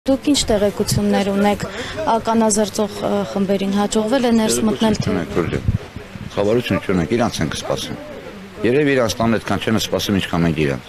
Դուք ինչ տեղեկություններ ունեք ականազերծող խմբերին հաջողվել է ներս մտնել թե Խավարություն չունենք, իրանց ենք սպասում։ Երևի իրանց տան այդքան չեն սպասում, ինչքան մենք իրանց։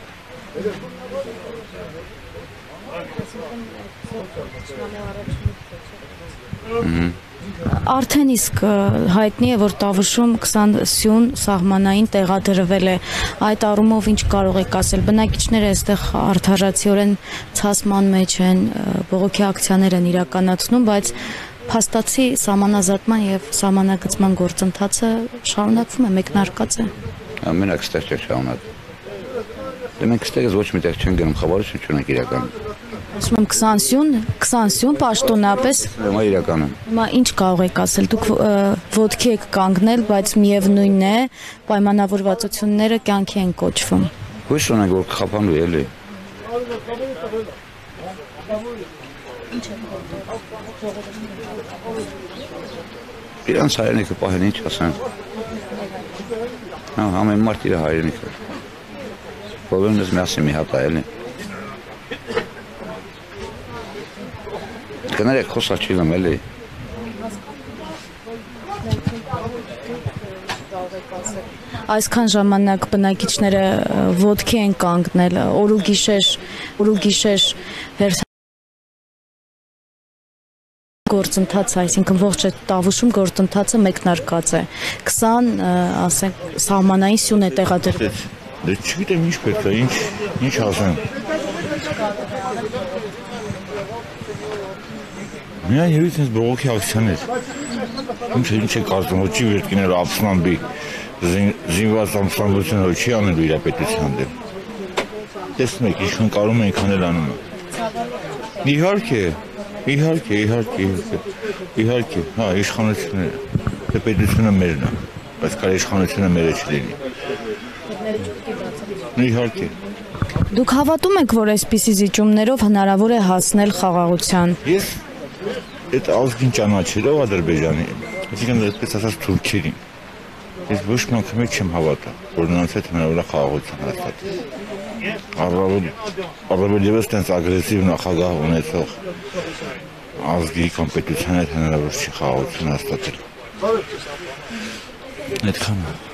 Արդեն իսկ հայտնի է, որ Տավուշում 20 սյուն սահմանային տեղադրվել է։ Այդ առումով ինչ կարող եք ասել։ Բնակիչները այստեղ արդարացիորեն ցասման մեջ են, բողոքի ակցիաներ են իրականացնում, բայց փաստացի սահմանազատման եւ սահմանագծման գործընթացը շարունակվում է, մեկնարկած է։ Մենակ ստեղ չէ շարունակվում։ Դե մենք ստեղից ոչ մի տեղ չենք գնում, խավարություն չունենք իրականում։ Ասում եմ 20 սյուն պաշտոնապես։ Հիմա իրականում։ Հիմա ինչ կարող եք ասել։ Դուք ոտքի եք կանգնել, բայց միևնույնն է, պայմանավորվածությունները կյանքի են կոչվում։ Հույս ունենք, որ կխափանվի էլի։ Իրանց հայրենիքը պահեն ինչ ասեն։ Ամեն մարդ իր հայրենիքը։ Բոլորն ես միասին մի հատ այլ է։ Կներեք խոսա չիլում էլի։ Այսքան ժամանակ բնակիչները ոտքի են կանգնել, օր ու գիշեր գործընթացը, այսինքն ողջ Տավուշում գործընթացը մեկնարկած է։ 20, ասենք, սահմանային սյուն է տեղադրվել։ Դե չգիտեմ ինչ պետք է, ինչ ասեմ։ Միայն երևի ինձ բողոքի ակցիաներ։ Ինչ է կարծում, որ չի վերքիները ապստամբի, զինված ապստամբությունը որ չի անելու իր պետության դեմ։ Տեսնում եք, ինչ կարում ենք անել անում է։ Իհարկե, հա, իշխանությունը, թե պետությունը մերն է, բայց կարի իշխանությունը մերը չլինի։ Իհարկե։ Դուք հավատում եք, որ այսպիսի զիջումներով հնարավոր է հասնել խաղաղության։ Ես այդ ազգին ճանաչելով Ադրբեջանի, այսինքն այդպես ասած թուրքերին, ես ոչ մի անգամ չեմ հավատա, որ նրանց հետ հնարավոր է խաղաղություն հաստատել։ Առավել ևս տենց ագրեսիվ նախագահ ունեցող ազգի կամ պետության հետ հնարավոր չի խաղաղություն հաստատել։ Այդքանը։